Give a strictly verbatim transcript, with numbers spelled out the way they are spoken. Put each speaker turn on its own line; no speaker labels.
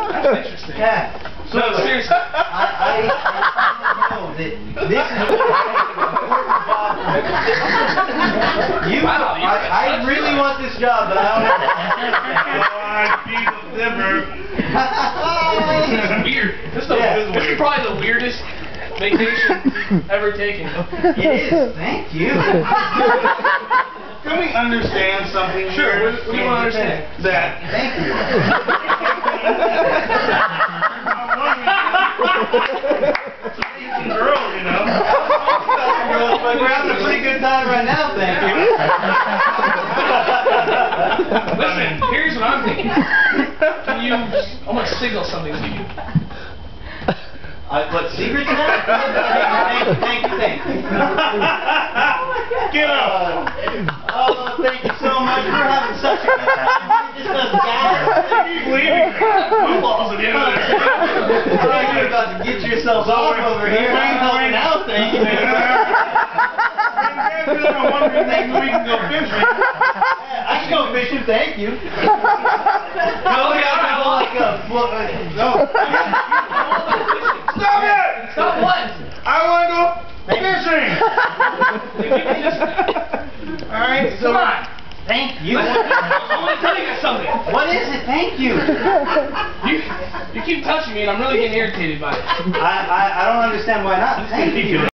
That's interesting.
Yeah. So
no, seriously.
I, I, I know that this is an important job. You,
Wow, you
I, I really want this job, but I don't know.
This is weird. This is, the,
Yeah.
this is probably the weirdest vacation ever taken.
It is. Thank you.
Can we understand something?
Sure. What, what do you want to understand?
That.
Thank you.
Girls, you know.
But we're having a pretty good time right now, thank you.
Listen, here's what I'm thinking. Can you... I want to signal something to you.
Uh, what, secrets now? Thank you, thank you, thank you.
Get up!
Uh, oh, thank you so much for having such a good time. Just us guys.
Keep leaving. Blue balls at the end of this.
You're about to get yourself off over here. I'm helping out, thank you.
I'm wondering maybe we can go fishing.
I can go fishing, thank you. No, yeah, I have like a... Well, uh, no.
Stop it!
Stop what?
I want to go fishing!
Alright, so...
Come on.
Thank you.
I want to tell you something.
What is it? Thank you.
You, you keep touching me and I'm really getting irritated by it.
I, I, I don't understand why not. Thank you.